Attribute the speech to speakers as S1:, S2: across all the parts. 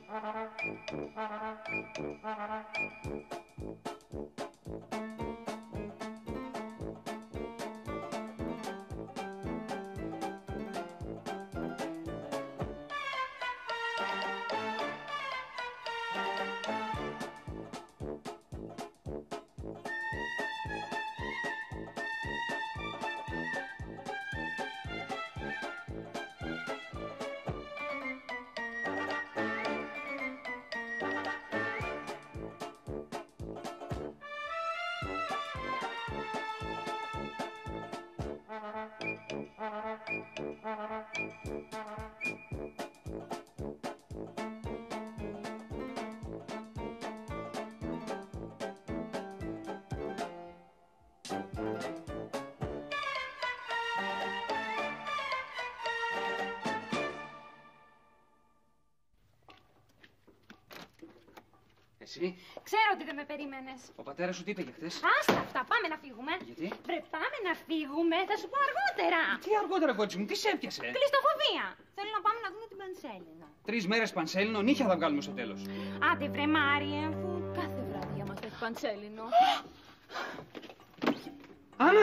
S1: Εσύ.
S2: Ξέρω ότι δεν με περίμενες.
S1: Ο πατέρας σου τι είπε για χθες?
S2: Άστα αυτά, πάμε να φύγουμε.
S1: Γιατί?
S2: Βρε, πάμε να φύγουμε, θα σου πω αργότερα.
S1: Τι αργότερα, κότσι μου, τι σε έπιασε?
S2: Κλειστοφοβία. Θέλω να πάμε να δούμε την Πανσέλινο.
S1: 3 μέρες Πανσέλινο, νύχια θα βγάλουμε στο τέλος.
S2: Άντε βρε Μάριε, αφού κάθε βράδυ μας έχει Πανσέλινο.
S1: Άννα!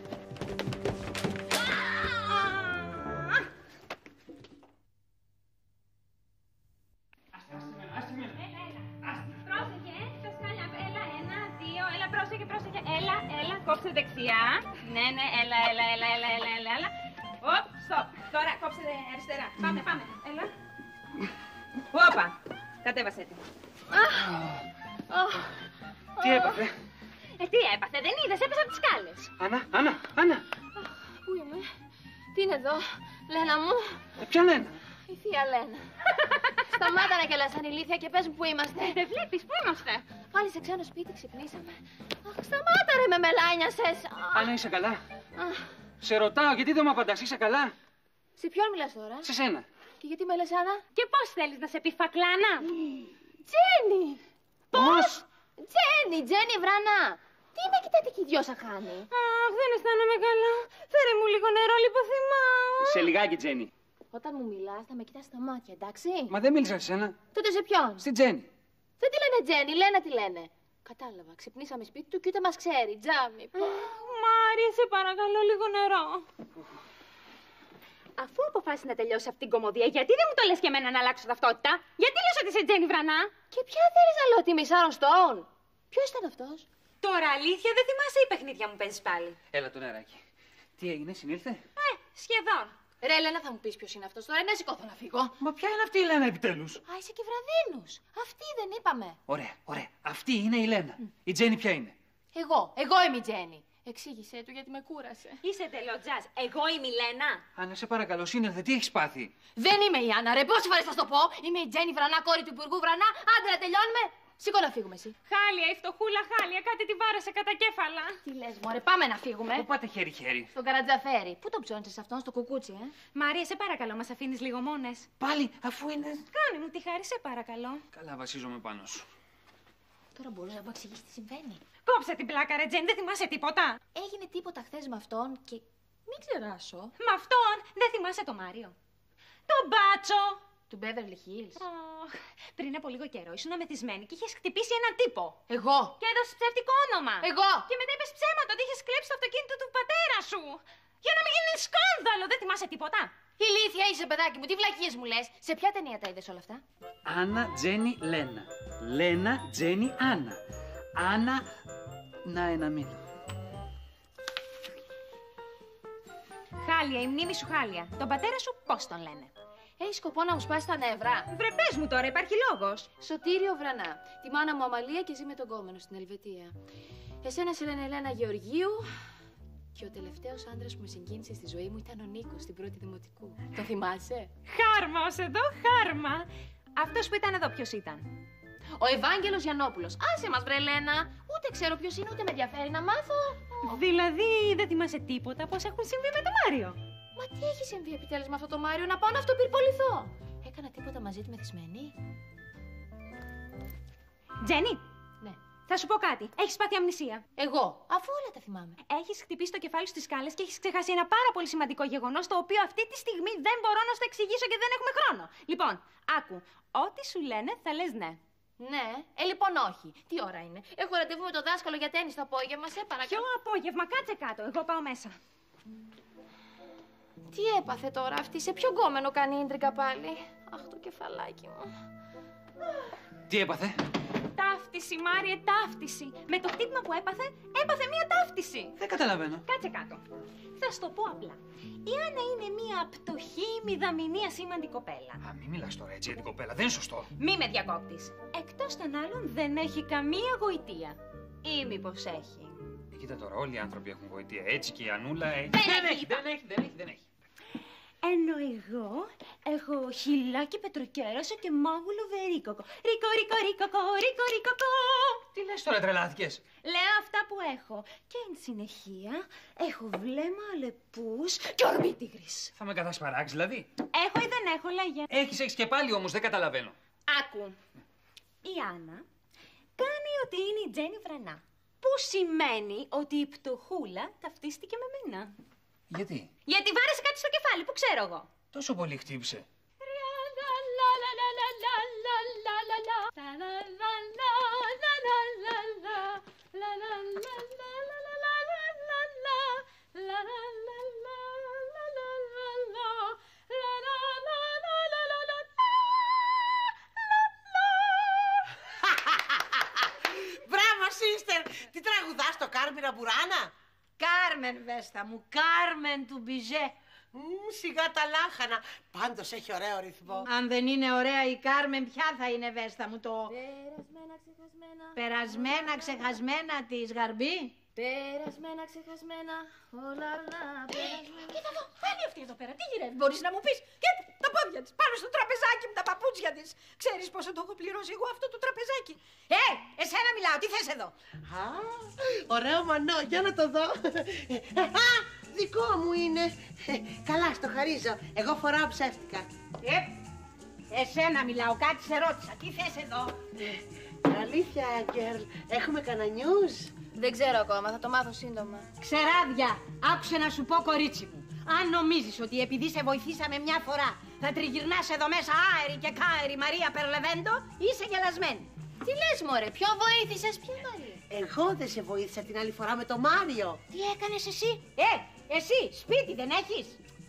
S2: Κόψε δεξιά. Ναι, έλα. Οπ, στοπ. Τώρα κόψε αριστερά. Πάμε. Έλα. Όπα. Κατέβασε τη.
S1: Τι έπαθε?
S2: Τι έπαθε, δεν είδες, έπεσε από τις σκάλες.
S1: Άννα.
S3: Πού είμαι? Τι είναι εδώ, Λένα μου?
S1: Ποια Λένα?
S3: Η θεία Λένα. Σταμάτα να γελάς ανηλήθεια και πες μου πού είμαστε.
S2: Δεν βλέπεις, πού είμαστε?
S3: Πάλι σε ξένο σπίτι ξυπνήσαμε. Αχ, σταμάτα ρε, με μελάνιασες.
S1: Άννα, είσαι καλά? Σε ρωτάω, γιατί δεν μου απαντάς, είσαι καλά?
S3: Σε ποιον μιλάς τώρα?
S1: Σε σένα.
S3: Και γιατί με λες Άννα?
S2: Και πώς θέλεις να σε πει φακλάνα?
S3: Τζένι!
S1: Πώς?
S3: Τζένι Βρανά. Τι με κοιτάτε και οι δυο σαν χάνει?
S2: Αχ, δεν αισθάνομαι καλά. Φέρε μου λίγο νερό, λιποθυμάω.
S1: Σε λιγάκι, Τζένι.
S3: Όταν μου μιλάς θα με κοιτάς στα μάτια, εντάξει?
S1: Μα δεν μίλησα σε σένα.
S3: Τότε σε ποιον?
S1: Στην Τζένι.
S3: Δεν τη λένε Τζένι, λένε τι λένε. Κατάλαβα, ξυπνήσαμε σπίτι του και ούτε μας ξέρει, τζάμι.
S2: Μάρια, σε παρακαλώ λίγο νερό. Αφού αποφάσισε να τελειώσει αυτή την κωμωδία, γιατί δεν μου το λες και εμένα να αλλάξω ταυτότητα? Γιατί λες ότι είσαι Τζένι Βρανά?
S3: Και ποια θέλεις να λέω ότι είμαι η Σάρον Στόουν? Ποιος ήταν αυτός?
S2: Τώρα αλήθεια δεν θυμάσαι ή παιχνίδια μου παίζεις πάλι?
S1: Έλα το νεράκι. Τι έγινε, συνήλθε?
S2: Σχεδόν.
S3: Ρε Λένα, θα μου πεις ποιος είναι αυτός τώρα, να σηκώθω να φύγω.
S1: Μα ποια είναι αυτή η Λένα επιτέλους?
S3: Α, είσαι και βραδίνους. Αυτή δεν είπαμε.
S1: Ωραία. Αυτή είναι η Λένα. Η Τζένι ποια είναι?
S3: Εγώ είμαι η Τζένι. Εξήγησέ του γιατί με κούρασε.
S2: Είσαι τελειοτζάς. Εγώ είμαι η Λένα.
S1: Άννα, σε παρακαλώ, σύνελθε, τι έχεις πάθει?
S3: Δεν είμαι η Άννα, ρε. Πόσες φορές θα στο πω? Είμαι η Τζένι Βρανά, κόρη του Υπουργού Βρανά. Άντε να τελειώνουμε. Σήκω να φύγουμε εσύ.
S2: Χάλια, η φτωχούλα χάλια, κάτι τη βάρεσε κατά κέφαλα.
S3: Τι λες, μωρέ, πάμε να φύγουμε.
S1: Πού πάτε χέρι-χέρι?
S3: Στον καρατζαφέρι. Πού το ψώνεις αυτόν, στο κουκούτσι,
S2: Μαρία, σε παρακαλώ, μας αφήνεις λίγο μόνες?
S1: Πάλι, αφού είναι.
S2: Κάνε μου τη χάρη, σε παρακαλώ.
S1: Καλά, βασίζομαι πάνω σου.
S3: Τώρα μπορείς να μου εξηγήσεις τι συμβαίνει?
S2: Κόψε την πλάκα, ρε Τζένι, δεν θυμάσαι τίποτα.
S3: Έγινε τίποτα χθες με αυτόν και μην ξεράσω.
S2: Με αυτόν δεν θυμάσαι το Μάριο? Τον μπάτσο.
S3: Του Beverly Hills.
S2: Πριν από λίγο καιρό ήσουν μεθυσμένη και είχες χτυπήσει έναν τύπο.
S3: Εγώ.
S2: Και έδωσες ψεύτικο όνομα.
S3: Εγώ.
S2: Και μετά είπες ψέματα ότι είχες κλέψει το αυτοκίνητο του πατέρα σου. Για να μην γίνει σκάνδαλο, δεν θυμάσαι τίποτα.
S3: Ηλίθια είσαι, παιδάκι μου, τι βλακίες μου λες. Σε ποια ταινία τα είδες όλα αυτά?
S1: Άννα, Τζένι, Λένα. Λένα, Τζένι, Άννα. Άννα, να ένα μήνυμα.
S2: Χάλια, η μνήμη σου χάλια. Τον πατέρα σου πώς τον λένε?
S3: Έχει σκοπό να μου σπάσει τα νεύρα.
S2: Βρε πες μου τώρα, υπάρχει λόγος.
S3: Σωτήριο Βρανά. Τη μάνα μου Αμαλία και ζει με τον κόμενο στην Ελβετία. Εσένα σε λένε Ελένα Γεωργίου. Και ο τελευταίος άντρας που με συγκίνησε στη ζωή μου ήταν ο Νίκος στην πρώτη δημοτικού. Το θυμάσαι?
S2: Χάρμα ως εδώ, χάρμα. Αυτός που ήταν εδώ ποιος ήταν?
S3: Ο Ευάγγελος Γιαννόπουλος. Άσε μας, βρε Λένα. Ούτε ξέρω ποιος είναι, ούτε με ενδιαφέρει να μάθω.
S2: Δηλαδή δεν θυμάσαι τίποτα πώς έχουν συμβεί με τον Μάριο?
S3: Μα τι έχει συμβεί επιτέλους με αυτό το Μάριο, να πάω να αυτοπυρποληθώ? Έκανα τίποτα μαζί του μεθυσμένη?
S2: Τζένι,
S3: Ναι.
S2: Θα σου πω κάτι. Έχεις πάθει αμνησία.
S3: Εγώ, αφού όλα τα θυμάμαι.
S2: Έχεις χτυπήσει το κεφάλι στις σκάλες και έχεις ξεχάσει ένα πάρα πολύ σημαντικό γεγονός, το οποίο αυτή τη στιγμή δεν μπορώ να σου το εξηγήσω και δεν έχουμε χρόνο. Λοιπόν, άκου. Ό,τι σου λένε θα λες ναι.
S3: Ναι, λοιπόν όχι. Τι ώρα είναι? Έχω ραντεβού με το δάσκαλο για τένις το απόγευμα, σε παρακαλώ.
S2: Ποιο απόγευμα, κάτσε κάτω. Εγώ πάω μέσα.
S3: Τι έπαθε τώρα αυτή, σε ποιο γκόμενο κάνει ίντρικα πάλι? Αχ, το κεφαλάκι μου.
S1: Τι έπαθε?
S2: Ταύτιση, Μάριε, ταύτιση. Με το χτύπημα που έπαθε μία ταύτιση.
S1: Δεν καταλαβαίνω.
S2: Κάτσε κάτω. Θα σου το πω απλά. Η Άννα είναι μία πτωχή, μηδαμηνή, ασήμαντη κοπέλα.
S1: Α, μη μιλάς τώρα έτσι για την κοπέλα, δεν είναι σωστό.
S2: Μη με διακόπτεις. Εκτός των άλλων δεν έχει καμία γοητεία. Ή μήπως έχει?
S1: Κοίτα τώρα, όλοι οι άνθρωποι έχουν γοητεία. Έτσι και η Ανούλα έχει. Δεν έχει.
S2: Ενώ εγώ έχω χυλάκι πετροκέρασο και μάγουλο βερίκοκο. Ρίκο, ρίκο, ρίκοκο, ρίκο, ρίκοκο.
S1: Τι λες τώρα, τρελάθηκες?
S2: Λέω αυτά που έχω. Και εν συνεχεία έχω βλέμμα αλεπούς και ορμή τίγρης.
S1: Θα με κατασπαράξεις δηλαδή?
S2: Έχω ή δεν έχω, λέγε.
S1: Έχεις και πάλι όμως, δεν καταλαβαίνω.
S2: Άκου. Η Άννα κάνει ότι είναι η Τζένι Βρανά. Που σημαίνει ότι η πτωχούλα ταυτίστηκε με μένα.
S1: Γιατί?
S2: Γιατί βάρεσε κάτι στο κεφάλι, που ξέρω εγώ.
S1: Τόσο πολύ χτύπησε.
S4: Μπράβο, sister! Τι τραγουδάς, το Κάρμινα Μπουράνα?
S5: Κάρμεν, Βέστα μου, Κάρμεν του Μπιζέ.
S4: Σιγά τα λάχανα. Πάντως έχει ωραίο ρυθμό.
S5: Αν δεν είναι ωραία η Κάρμεν, ποια θα είναι, Βέστα μου, το...
S3: Περασμένα, ξεχασμένα.
S5: Περασμένα, ξεχασμένα της Γαρμπή.
S3: Περασμένα, ξεχασμένα. Όλα, περασμένα.
S5: Κοίτα εδώ, πάλι αυτή εδώ πέρα, τι γυρεύει, μπορείς να μου πεις? Κοίτα, τα πόδια της, πάνω στο τραπεζάκι με τα παπούτσια της. Ξέρεις πόσο το έχω πληρώσει εγώ αυτό το τραπεζάκι? Εσένα μιλάω, τι θες εδώ?
S4: Α, ωραίο μανό, για να το δω. Α, δικό μου είναι. Καλά, στο χαρίζω. Εγώ φοράω ψεύτικα.
S5: Εσένα μιλάω, κάτι σε ρώτησα, τι θες εδώ?
S4: Αλήθεια, girl, έχουμε κανένα news?
S3: Δεν ξέρω ακόμα, θα το μάθω σύντομα.
S5: Ξεράδια, άκουσε να σου πω, κορίτσι μου. Αν νομίζεις ότι επειδή σε βοηθήσαμε μια φορά θα τριγυρνάς εδώ μέσα άερη και κάερη Μαρία Περλεβέντο, είσαι γελασμένη.
S3: Τι λες, μωρέ, ποιον βοήθησες, ποιο Μαρία?
S4: Εγώ δεν σε βοήθησα την άλλη φορά με το Μάριο.
S5: Τι έκανες εσύ? Εσύ, σπίτι δεν έχεις?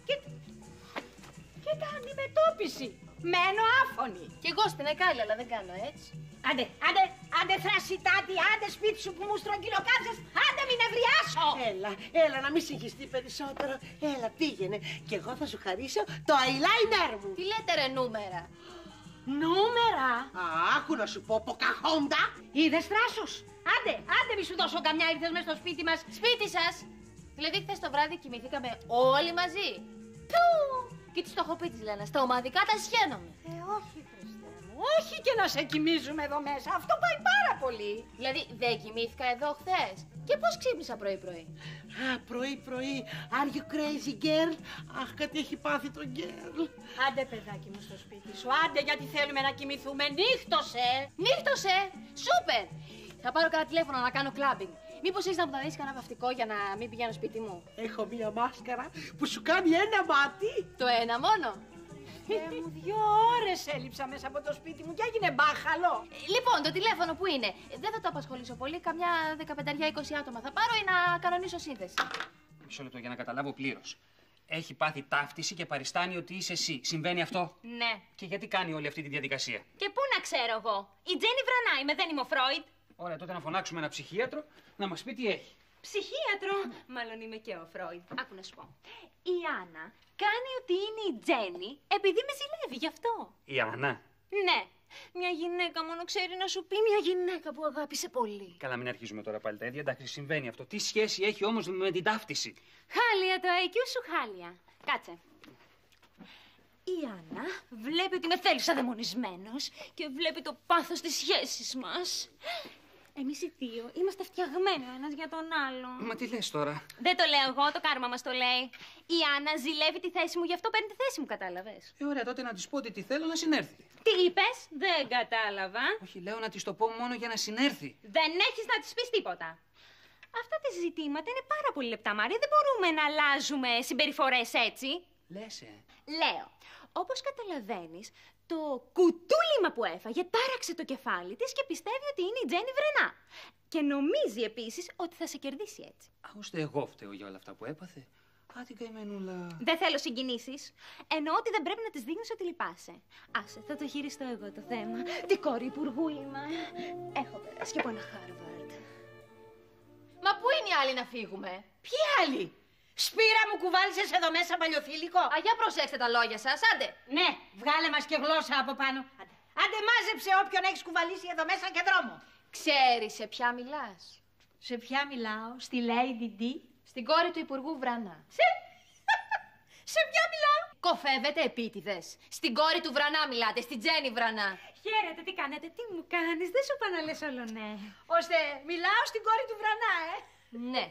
S5: Κοίτα αντιμετώπιση. Μένω άφωνη.
S3: Κι εγώ στην Εκάλη, αλλά δεν κάνω έτσι.
S5: Άντε θρασιτάτη, άντε σπίτι σου που μου στρογγυλοκάψες, άντε μην νευριάσω.
S4: Έλα, να μην συγχυστεί περισσότερο. Έλα, πήγαινε και εγώ θα σου χαρίσω το eyeliner μου.
S3: Τι λέτε ρε νούμερα?
S5: Νούμερα.
S4: Άκου να σου πω, Ποκαχόντα.
S5: Είδες θράσος? Άντε μη σου δώσω καμιά, ήρθες μες στο σπίτι μας.
S3: Σπίτι σας! Δηλαδή χθες το βράδυ κοιμηθήκαμε όλοι μαζί. Πιου! Και τι το έχω πει της Λένας, τα ομαδικά τα σχένομαι.
S5: Όχι, Χριστέ μου, όχι και να σε κοιμίζουμε εδώ μέσα. Αυτό πάει πάρα πολύ.
S3: Δηλαδή δεν κοιμήθηκα εδώ χθες. Και πώς ξύπνησα πρωί-πρωί?
S4: Πρωί-πρωί. Are you crazy, girl? Αχ, κάτι έχει πάθει το girl.
S5: Άντε, παιδάκι μου, στο σπίτι σου. Άντε, γιατί θέλουμε να κοιμηθούμε. Νύχτωσε.
S3: Νύχτωσε! Σούπερ! Θα πάρω κανένα τηλέφωνο να κάνω κλάμπινγκ. Μήπως έχεις να μου δεις κανένα βαφτικό για να μην πηγαίνω σπίτι μου?
S4: Έχω μία μάσκαρα που σου κάνει ένα μάτι.
S3: Το ένα μόνο.
S5: Μου 2 ώρες έλειψα μέσα από το σπίτι μου και έγινε μπάχαλο.
S3: Λοιπόν, το τηλέφωνο που είναι? Δεν θα το απασχολήσω πολύ, καμιά 15-20 άτομα θα πάρω ή να κανονίσω σύνθεση.
S1: Μισό λεπτό για να καταλάβω πλήρως. Έχει πάθει ταύτιση και παριστάνει ότι είσαι εσύ. Συμβαίνει αυτό?
S2: Ναι.
S1: Και γιατί κάνει όλη αυτή τη διαδικασία?
S2: Και πού να ξέρω εγώ? Η Τζένι Βρανά είμαι, δεν είμαι ο Φρόιντ.
S1: Ωραία, τότε να φωνάξουμε ένα ψυχίατρο να μας πει τι έχει.
S2: Ψυχίατρο. Μάλλον είμαι και ο Φρόιντ. Άκου να σου πω. Η Άννα κάνει ότι είναι η Τζένι επειδή με ζηλεύει γι' αυτό.
S1: Η Άννα.
S2: Ναι. Μια γυναίκα μόνο ξέρει να σου πει, μια γυναίκα που αγάπησε πολύ.
S1: Καλά, μην αρχίζουμε τώρα πάλι τα ίδια. Εντάξει, συμβαίνει αυτό. Τι σχέση έχει όμως με την ταύτιση?
S2: Χάλια το IQ σου, χάλια. Κάτσε. Η Άννα βλέπει ότι με θέλει σαν δαιμονισμένος και βλέπει το πάθος της σχέσης μας. Εμείς οι δύο είμαστε φτιαγμένοι ο ένας για τον άλλο.
S1: Μα τι λες τώρα?
S2: Δεν το λέω εγώ, το κάρμα μας το λέει. Η Άννα ζηλεύει τη θέση μου, γι' αυτό παίρνει τη θέση μου, κατάλαβες?
S1: Ωραία, τότε να της πω ότι τη θέλω να συνέρθει.
S2: Τι είπες? Δεν κατάλαβα.
S1: Όχι, λέω να της το πω μόνο για να συνέρθει.
S2: Δεν έχεις να της πεις τίποτα. Αυτά τα ζητήματα είναι πάρα πολύ λεπτά, Μάρια. Δεν μπορούμε να αλλάζουμε συμπεριφορές έτσι.
S1: Λες,
S2: Λέω, όπως καταλαβαίνεις, το κουτούλημα που έφαγε τάραξε το κεφάλι της και πιστεύει ότι είναι η Τζένι Βρενά. Και νομίζει επίσης ότι θα σε κερδίσει έτσι.
S1: Άλλωστε εγώ φταίω για όλα αυτά που έπαθε. Α, την καημενούλα.
S2: Δεν θέλω συγκινήσεις. Εννοώ ότι δεν πρέπει να της δείχνεις ότι λυπάσαι. Άσε, θα το χειριστώ εγώ το θέμα. Τι κόρη υπουργού είμαι. Έχω περάσει και από ένα Χάρβαρντ.
S3: Μα πού είναι οι άλλοι να φύγουμε?
S5: Ποιοι άλλοι? Σπύρα μου, κουβάλισες εδώ μέσα παλιοφίλικο.
S3: Α, για προσέξτε τα λόγια σας, άντε.
S5: Ναι, βγάλε μας και γλώσσα από πάνω. Άντε μάζεψε όποιον έχεις κουβαλήσει εδώ μέσα και δρόμο.
S3: Ξέρεις σε ποια μιλάς?
S5: Σε ποια μιλάω? Στη Lady D?
S3: Στην κόρη του Υπουργού Βρανά.
S5: Σε ποια μιλάω?
S3: Κοφεύετε επίτηδες. Στην κόρη του Βρανά μιλάτε, στην Τζένι Βρανά.
S2: Χαίρετε, τι κάνετε, τι μου κάνεις, δεν σου είπα να λες όλο ναι.
S5: Ώστε μιλάω στην κόρη του Βρανά,
S3: Ναι.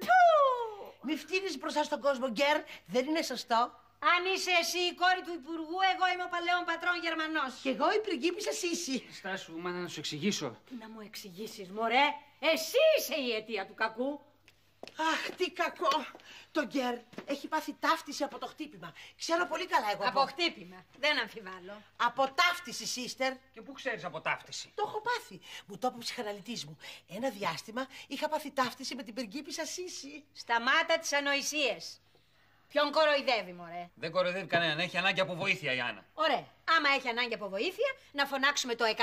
S4: Μη φτύνεις μπροστά στον κόσμο, Γκέρ. Δεν είναι σωστό.
S5: Αν είσαι εσύ η κόρη του Υπουργού, εγώ είμαι ο παλαιόν πατρόν Γερμανός.
S4: Και εγώ η πριγκίπισσα Σίση.
S1: Στάσου, μάνα, να σου εξηγήσω.
S5: Τι να μου εξηγήσεις, μωρέ. Εσύ είσαι η αιτία του κακού.
S4: Αχ, τι κακό. Το Γκέρ έχει πάθει ταύτιση από το χτύπημα. Ξέρω πολύ καλά εγώ.
S5: Από χτύπημα. Δεν αμφιβάλλω.
S4: Από ταύτιση, sister.
S1: Και πού ξέρεις από ταύτιση?
S4: Το έχω πάθει. Μου το είπε ο ψυχαναλυτής μου. Ένα διάστημα είχα πάθει ταύτιση με την πριγκίπισσα Σίση.
S5: Σταμάτα τις ανοησίες. Ποιον κοροϊδεύει, μωρέ?
S1: Δεν κοροϊδεύει κανέναν. Έχει ανάγκη από βοήθεια η Άννα.
S5: Ωραία. Άμα έχει ανάγκη από βοήθεια, να φωνάξουμε το 166,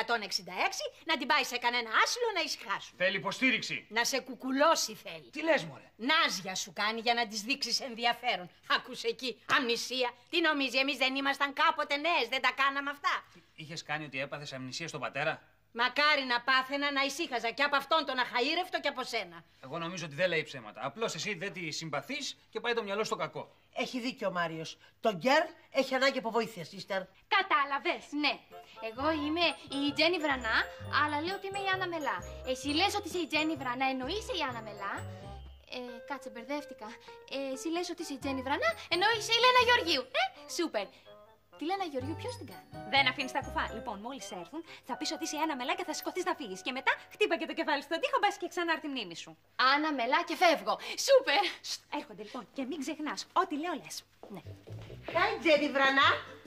S5: να την πάει σε κανένα άσυλο να ησυχάσουν.
S1: Θέλει υποστήριξη.
S5: Να σε κουκουλώσει θέλει.
S1: Τι λες, μωρέ?
S5: Νάζια σου κάνει για να της δείξεις ενδιαφέρον. Άκουσε εκεί, αμνησία. Τι νομίζει, εμείς δεν ήμασταν κάποτε νέες, δεν τα κάναμε αυτά.
S1: Είχες κάνει ότι έπαθες αμνησία στον πατέρα?
S5: Μακάρι να πάθαινα να ησύχαζα και από αυτόν τον αχαήρευτο και από σένα.
S1: Εγώ νομίζω ότι δεν λέει ψέματα. Απλώς εσύ δεν τη συμπαθείς και πάει το μυαλό στο κακό.
S4: Έχει δίκιο ο Μάριος. Το Γκέρ έχει ανάγκη από βοήθεια, sister.
S2: Κατάλαβες?
S3: Ναι. Εγώ είμαι η Τζένι Βρανά, αλλά λέω ότι είμαι η Άννα Μελά. Εσύ λες ότι είσαι η Τζένι Βρανά, ενώ είσαι η Άννα Μελά. Κάτσε, μπερδεύτηκα. Εσύ λες ότι είσαι η Τζένι Βρανά, ενώ είσαι η Λένα Γεωργίου. Σούπερ. Τη Λένα Γεωργίου ποιος την κάνει?
S2: Δεν αφήνεις τα κουφά. Λοιπόν, μόλις έρθουν, θα πεις ότι είσαι Άννα Μελά και θα σηκωθείς να φύγεις. Και μετά χτύπα και το κεφάλι στον τοίχο, μπας και ξανά έρθει η μνήμη σου.
S3: Άννα Μελά και φεύγω. Σούπερ.
S2: Έρχονται λοιπόν και μην ξεχνάς. Ό,τι λέω λες.
S3: Ναι.
S4: Χάι, Τζένι Βρανά.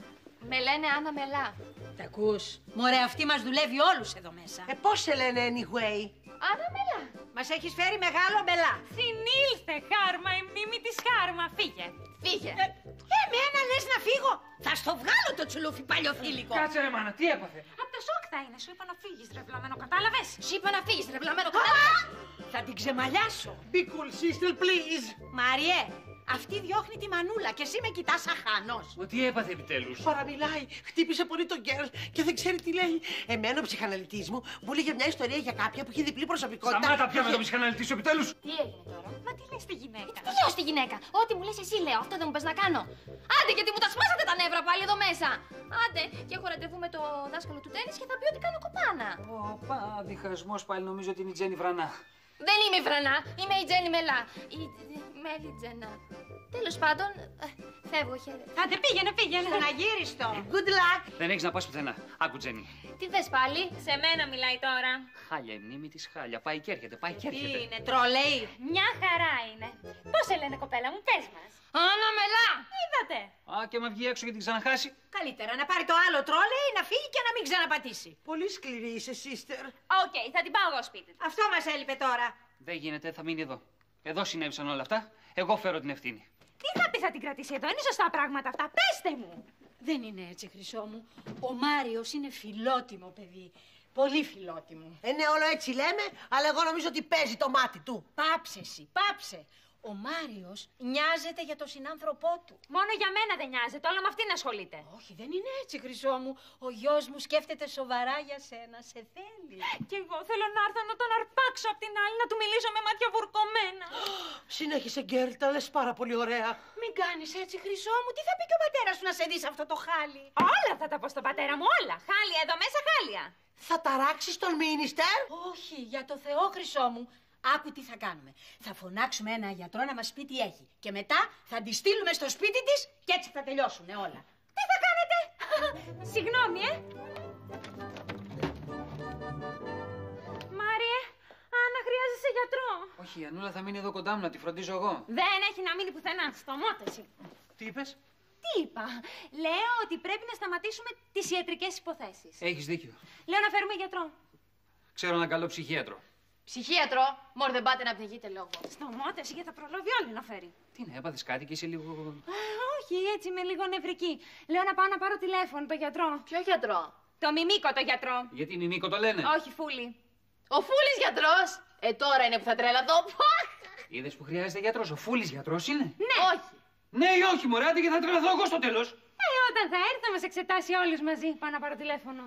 S3: Με λένε Άννα Μελά.
S5: Τα ακούς? Μωρέ, αυτή μας δουλεύει όλους εδώ μέσα.
S4: Πώς σε λένε anyway?
S3: Άννα Μελά.
S5: Μας έχεις φέρει μεγάλο μπελά.
S2: Συνήλθε, Χάρμα, η μνήμη της Χάρμα. Φύγε.
S3: Φύγε.
S5: Εμένα λες να φύγω? Θα στο βγάλω το τσουλούφι παλιοφίλικο.
S1: Κάτσε ρε μάνα, τι έπαθε?
S2: Απ' το σοκ θα είναι. Σου είπα να φύγεις, ρευλαμένο, κατάλαβες?
S3: Σου είπα να φύγεις, ρευλαμένο, κατάλαβες?
S5: Θα την ξεμαλιάσω.
S4: Be cool, sister, please.
S5: Μάριε, αυτή διώχνει τη μανούλα και εσύ με κοιτάς σαν χάνος.
S1: Μα τι έπαθε επιτέλους?
S4: Παραμιλάει. Χτύπησε πολύ τον Γκέρ και δεν ξέρει τι λέει. Εμένα ο ψυχαναλυτής μου έλεγε μια ιστορία για κάποια που είχε διπλή προσωπικότητα.
S1: Σταμάτα πια με τον ψυχαναλυτή σου επιτέλους.
S3: Τι έγινε τώρα?
S2: Μα τι λες στη γυναίκα?
S3: Τι λέω στη γυναίκα? Ό,τι μου λες εσύ λέω. Αυτό δεν μου πες να κάνω. Άντε, γιατί μου τα σπάσατε τα νεύρα πάλι εδώ μέσα. Άντε, και έχω ραντεβού με το δάσκαλο του τέννις και θα πει ότι κάνω κοπάνα.
S1: Οπα, διχασμός πάλι, νομίζω ότι είναι η Τζένι Βρανά.
S3: Δεν είμαι η Βρανά, είμαι η Τζένι Μελά. Η Μέλη Τζενά. Τέλος πάντων, φεύγω, χαίρετε.
S2: Άντε, πήγαινε.
S5: Ξαναγύριστο.
S4: Good luck.
S1: Δεν έχεις να πας πουθενά. Άκου, Τζένι.
S3: Τι θες πάλι?
S2: Σε μένα μιλάει τώρα.
S1: Χάλια η μνήμη της, χάλια. Πάει και έρχεται, πάει και
S5: Τι
S1: έρχεται.
S5: είναι, τρολέι?
S2: Μια χαρά είναι. Πώς σε λένε, κοπέλα μου, πες μας.
S3: Άννα Μελά!
S2: Είδατε.
S1: Α, και με βγει έξω και την ξαναχάσει.
S5: Καλύτερα να πάρει το άλλο τρόλεϊ, να φύγει και να μην ξαναπατήσει.
S4: Πολύ σκληρή είσαι, sister.
S2: Οκ, θα την πάω εγώ σπίτι του.
S5: Αυτό μας έλειπε τώρα.
S1: Δεν γίνεται, θα μείνει εδώ. Εδώ συνέβησαν όλα αυτά. Εγώ φέρω την ευθύνη.
S2: Τι θα πει θα την κρατήσει εδώ, είναι σωστά πράγματα αυτά. Πέστε μου.
S5: Δεν είναι έτσι, Χρυσό μου. Ο Μάριος είναι φιλότιμο παιδί. Πολύ φιλότιμο.
S4: Ναι, όλο έτσι λέμε, αλλά εγώ νομίζω ότι παίζει το μάτι του.
S5: Πάψε εσύ, πάψε. Ο Μάριος νοιάζεται για τον συνάνθρωπό του.
S2: Μόνο για μένα δεν νοιάζεται, όλο με αυτήν ασχολείται.
S5: Όχι, δεν είναι έτσι, Χρυσό μου. Ο γιος μου σκέφτεται σοβαρά για σένα, σε θέλει.
S2: Κι εγώ θέλω να έρθω να τον αρπάξω απ' την άλλη, να του μιλήσω με μάτια βουρκωμένα.
S4: Συνέχισε, γκέρλ, τα λες πάρα πολύ ωραία.
S5: Μην κάνεις έτσι, Χρυσό μου. Τι θα πει και ο πατέρας σου να σε δει σε αυτό το χάλι?
S2: Όλα θα τα πω στον πατέρα μου, όλα. Χάλια εδώ μέσα, χάλια.
S4: Θα ταράξεις τον μίνιστερ?
S5: Όχι, για το Θεό, Χρυσό μου. Άκου τι θα κάνουμε. Θα φωνάξουμε ένα γιατρό να μας πει τι έχει. Και μετά θα τη στείλουμε στο σπίτι της και έτσι θα τελειώσουν όλα.
S2: Τι θα κάνετε? Συγγνώμη, Μάριε, Άννα, χρειάζεσαι γιατρό.
S1: Όχι, η Ανούλα θα μείνει εδώ κοντά μου να τη φροντίζω εγώ.
S2: Δεν έχει να μείνει πουθενά. Σταμάτησε.
S1: Τι είπες?
S2: Τι είπα? Λέω ότι πρέπει να σταματήσουμε τις ιατρικές υποθέσεις.
S1: Έχεις δίκιο.
S2: Λέω να φέρουμε γιατρό.
S1: Ξέρω έναν καλό ψυχίατρο.
S3: Ψυχίατρο, μωρ δεν πάτε να πνιγείτε λόγο.
S2: Σταμάτησε γιατί θα προλάβει όλοι να φέρει.
S1: Τι είναι, έπαθες κάτι και είσαι λίγο...
S2: Όχι, έτσι είμαι λίγο νευρική. Λέω να πάω να πάρω τηλέφωνο, το γιατρό.
S3: Ποιο γιατρό?
S2: Το Μιμίκο το γιατρό.
S1: Γιατί Μιμίκο το λένε?
S2: Όχι, Φούλη.
S3: Ο Φούλης γιατρός. Τώρα είναι που θα τρέλαθω.
S1: Είδες που χρειάζεται γιατρός, ο Φούλης γιατρός είναι?
S2: Ναι.
S3: Όχι.
S1: Ναι ή όχι, μωρέ, άντε και θα τρελαθώ εγώ στο τέλος.
S2: Όταν θα έρθει θα μας εξετάσει όλους μαζί. Πάω να πάρω τηλέφωνο.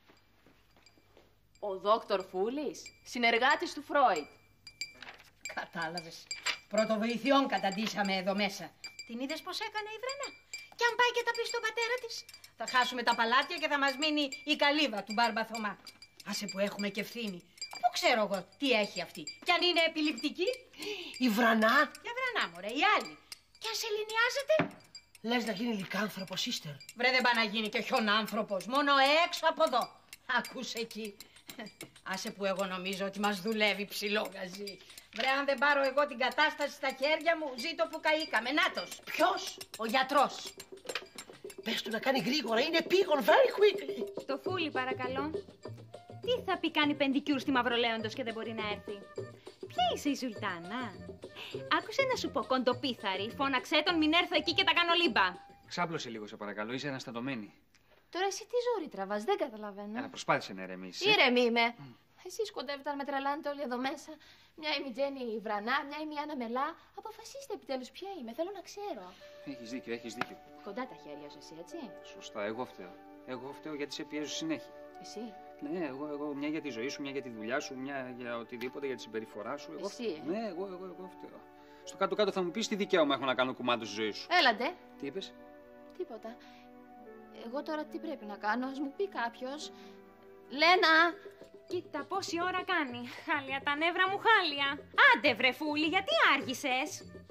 S3: Ο δόκτωρ Φούλης, συνεργάτης του Φρόιντ.
S5: Κατάλαβες. Πρωτοβοηθειών καταντήσαμε εδώ μέσα. Την είδες πως έκανε η Βρενά? Και αν πάει και τα πει στον πατέρα της, θα χάσουμε τα παλάτια και θα μας μείνει η καλύβα του Μπάρμπα Θωμά. Άσε που έχουμε και ευθύνη. Πού ξέρω εγώ τι έχει αυτή. Κι αν είναι επιληπτική.
S4: Η Βρανά.
S5: Για Βρενά, μωρέ, η άλλη. Κι αν σε λυνιάζεται.
S4: Λες να γίνει λυκάνθρωπος, ύστερ.
S5: Βρε, δεν πάει να γίνει και χιονάνθρωπος. Μόνο έξω από εδώ. Ακούς εκεί. Άσε που εγώ νομίζω ότι μας δουλεύει ψηλό γαζί. Βρε, αν δεν πάρω εγώ την κατάσταση στα χέρια μου, ζήτω που καήκαμε. Νάτος.
S4: Ποιος?
S5: Ο γιατρός.
S4: Πες του να κάνει γρήγορα, είναι πήγον, very quickly.
S2: Στο Φούλη, παρακαλώ. Τι θα πει κάνει πεντικιούρ στη Μαυρολέοντος και δεν μπορεί να έρθει? Ποια είσαι η Ζουλτάνα? Άκουσε να σου πω, κοντοπίθαρη, φώναξέ τον, μην έρθω εκεί και τα κάνω λίμπα.
S1: Ξάπλωσε λίγο, σε παρακαλώ, είσαι αναστατωμένη.
S3: Τώρα εσύ τι ζόρι τραβάς, δεν καταλαβαίνω.
S1: Έλα, προσπάθησε να ηρεμήσεις.
S3: Ήρεμη είμαι. Εσείς κοντεύετε να με τρελάνετε όλοι εδώ μέσα. Μια είμαι η Τζέννη Βρανά, μια είμαι η Άννα Μελά. Αποφασίστε επιτέλους ποια είμαι, θέλω να ξέρω.
S1: Έχεις δίκιο, έχεις δίκιο.
S3: Κοντά τα χέρια σου εσύ, έτσι.
S1: Σωστά, εγώ φταίω. Εγώ φταίω γιατί σε πιέζω συνέχεια.
S3: Εσύ.
S1: Ναι, εγώ μια για τη ζωή σου, μια για τη δουλειά σου, μια για οτιδήποτε, για τη συμπεριφορά σου. Εγώ
S3: Εσύ,
S1: Ναι, εγώ φταίω. Στο κάτω-κάτω θα μου πεις τι δικαίωμα έχω να κάνω κουμάντο στη ζωή σου.
S3: Έλατε.
S1: Τι είπες?
S3: Τίποτα. Εγώ τώρα τι πρέπει να κάνω, ας μου πει κάποιος. Λένα!
S2: Κοίτα πόση ώρα κάνει. Χάλια τα νεύρα μου, χάλια. Άντε βρε Φούλη, γιατί άργησες?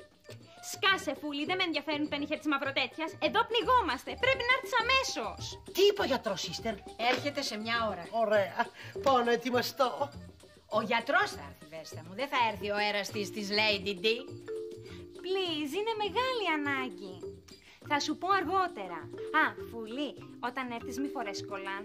S2: Σκάσε Φούλη, δεν με ενδιαφέρουν τα νύχια της μαυροτέτιας. Εδώ πνιγόμαστε, πρέπει να έρθεις αμέσως.
S4: Τι είπε ο γιατρός, ύστερ?
S5: Έρχεται σε μια ώρα.
S4: Ωραία. Πάω να ετοιμαστώ.
S5: Ο γιατρός θα έρθει, Βέστα μου. Δεν θα έρθει ο έραστης της Lady D.
S2: Please, είναι μεγάλη ανάγκη. Θα σου πω αργότερα. Α, Φούλη, όταν έρθεις μη φορές κολάν.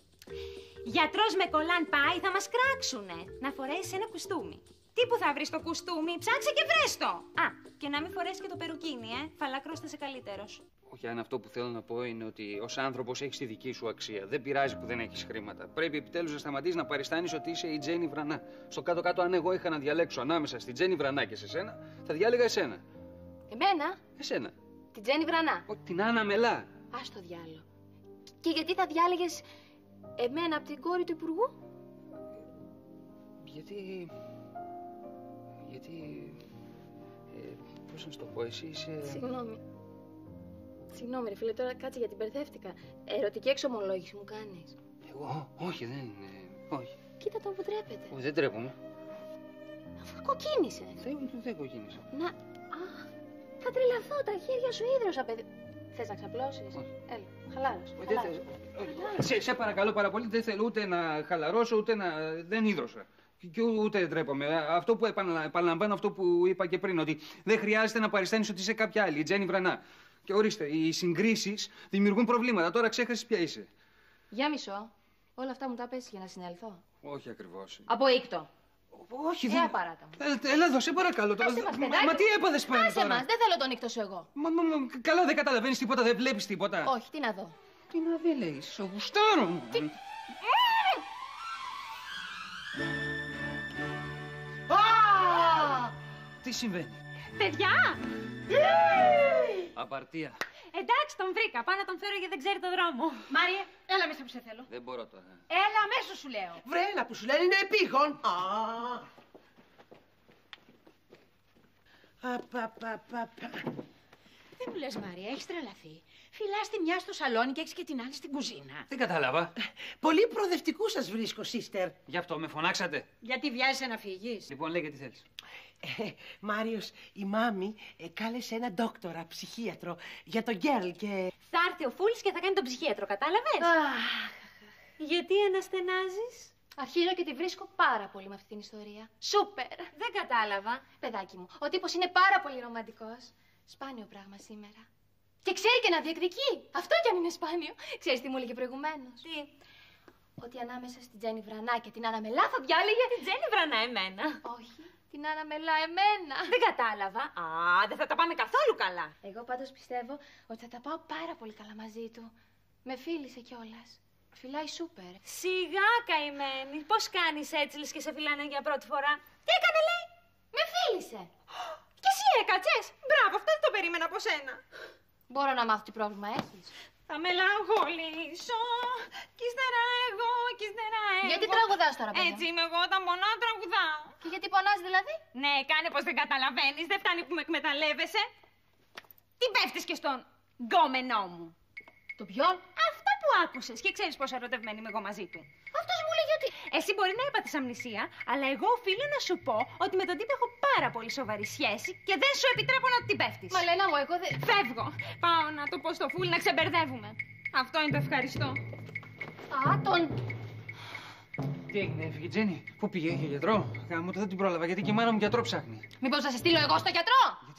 S2: Γιατρός με κολάν πάει, θα μας κράξουνε. Να φορέσεις ένα κουστούμι. Τι που θα βρεις το κουστούμι, ψάξε και βρες το. Α, και να μην φορέσεις και το περουκίνι, φαλάκρος θα είσαι καλύτερος.
S1: Όχι, αν αυτό που θέλω να πω είναι ότι ως άνθρωπος έχεις τη δική σου αξία. Δεν πειράζει που δεν έχεις χρήματα. Πρέπει επιτέλους να σταματήσεις να παριστάνεις ότι είσαι η Τζέννη Βρανά. Στο κάτω-κάτω, αν εγώ είχα να διαλέξω ανάμεσα στη Τζέννη Βρανά και σε σένα, θα διάλεγα εσένα.
S3: Εμένα,
S1: Εσένα.
S3: την Τζέννη Βρανά.
S1: Όχι, την Άννα Μελά.
S3: Ας το διάλο. Και γιατί θα διάλεγες εμένα από την κόρη του Υπουργού?
S1: Γιατί... πώς να σου το πω, εσύ είσαι...
S3: Συγγνώμη ρε φίλε, τώρα κάτσε γιατί μπερδεύτηκα. Ερωτική εξομολόγηση μου κάνεις.
S1: Εγώ, όχι, δεν... όχι.
S3: Κοίτα τον που τρέπεται.
S1: Δεν τρέπομαι.
S3: Αφού κοκκίνησε.
S1: Δεν κοκκίνησα.
S3: Να... Α, θα τρελαθώ, τα χέρια σου ίδρωσα, παιδί. Θες να ξαπλώσεις?
S1: Όχι.
S3: Έλα, χαλάρωσε.
S1: Σε παρακαλώ πάρα πολύ, δεν θέλω ούτε να χαλαρώσω, ούτε να... δεν ίδρωσα. Και ούτε ντρέπομαι. Αυτό που επαναλαμβάνω, αυτό που είπα και πριν, ότι δεν χρειάζεται να παριστάνεις ότι είσαι κάποια άλλη, η Τζέννη Βρανά. Και ορίστε, οι συγκρίσεις δημιουργούν προβλήματα. Τώρα ξέχασες ποια είσαι.
S3: Για μισό. Όλα αυτά μου τα πες για να συνελθώ.
S1: Όχι ακριβώς.
S3: Αποίκτο.
S1: Όχι, δεν...
S3: Απαράτα μου.
S1: Έλα εδώ, σε παρακαλώ. Μα τι έπαθες πάλι
S3: Άσε
S1: τώρα?
S3: μας, δεν θέλω τον νύχτο σου εγώ.
S1: Καλά, δεν καταλαβαίνεις τίποτα, δεν βλέπεις τίποτα.
S3: Όχι, τι να δω.
S1: Τι να δει, λέει, στο γουστάρω μου.
S4: Α!
S1: Τι συμβαίνει?
S2: Παιδιά!
S1: Απαρτία.
S2: Εντάξει, τον βρήκα. Πάω να τον φέρω γιατί δεν ξέρει το δρόμο.
S5: Μάριε, έλα μέσα που σε θέλω.
S1: Δεν μπορώ τώρα.
S5: Έλα αμέσως σου λέω.
S4: Βρέλα που σου λένε είναι επίγον.
S5: Δεν μου λες, Μάρια, έχεις τρελαθεί. Φυλάς τη μια στο σαλόνι και έχεις και την άλλη στην κουζίνα.
S1: Δεν κατάλαβα.
S4: Πολύ προοδευτικού σας βρίσκω, sister.
S1: Γι' αυτό με φωνάξατε.
S5: Γιατί βιάζεσαι να φύγεις.
S1: Λοιπόν, λέγε τι θέλεις.
S4: Μάριος, η μάμη κάλεσε ένα δόκτορα, ψυχίατρο, για το γκέρλ και...
S2: Θα έρθει ο Φούλης και θα κάνει τον ψυχίατρο, κατάλαβες? Γιατί αναστενάζεις?
S3: Αρχίζω και τη βρίσκω πάρα πολύ με αυτή την ιστορία. Σούπερ!
S2: Δεν κατάλαβα.
S3: Παιδάκι μου, ο τύπος είναι πάρα πολύ ρομαντικός. Σπάνιο πράγμα σήμερα. Και ξέρει και να διεκδικεί. Αυτό κι αν είναι σπάνιο. Ξέρεις τι μου έλεγε προηγουμένως?
S2: Τι?
S3: Ότι ανάμεσα στην Τζέννη Βρανά και την Άννα Μελά θα διάλεγε.
S2: Την Τζέννη Βρανά εμένα.
S3: Όχι, την Άννα Μελά εμένα.
S2: Δεν κατάλαβα. Α, δεν θα τα πάμε καθόλου καλά.
S3: Εγώ πάντως πιστεύω ότι θα τα πάω πάρα πολύ καλά μαζί του. Με φίλησε κιόλας. Φυλάει σούπερ.
S2: Σιγά, καημένη. Πώς κάνεις έτσι, λες και σε φιλάνε για πρώτη φορά? Τι έκανε, λέει?
S3: Με φίλησε.
S2: Και εσύ έκατσες. Μπράβο, αυτό δεν το περίμενα από σένα.
S3: Μπορώ να μάθω τι πρόβλημα έχεις?
S2: Θα μελαγχολήσω. Κι ύστερα εγώ, κι ύστερα εγώ.
S3: Γιατί τραγουδάς τώρα, παιδιά?
S2: Έτσι είμαι εγώ όταν πονάω, τραγουδάω.
S3: Και γιατί πονάς δηλαδή?
S2: Ναι, κάνε πως δεν καταλαβαίνεις. Δεν φτάνει που με εκμεταλλεύεσαι. Τι πέφτεις και στον γκόμενό μου?
S3: Το ποιον?
S2: Αυτά που άκουσες και ξέρεις πόσο ερωτευμένη είμαι εγώ μαζί του.
S3: Αυτός μου λέγει ότι...
S2: Εσύ μπορεί να έπαθες αμνησία, αλλά εγώ οφείλω να σου πω ότι με τον τύπο έχω πάρα πολύ σοβαρή σχέση και δεν σου επιτρέπω να την πέφτεις.
S3: Μαλένα μου, εγώ δεν...
S2: Φεύγω. Πάω να το πω στο Φούλ να ξεμπερδεύουμε. Αυτό είναι το ευχαριστώ.
S3: Α, τον...
S1: Τι έγινε, έφυγε η Τζέννη? Πού πήγε, είχε γιατρό? Γάμο το, δεν την πρόλαβα γιατί και η μάνα μου γιατρό ψάχνει.
S3: Μήπως θα σε στείλω εγώ στο γιατρό?
S1: Γιατί.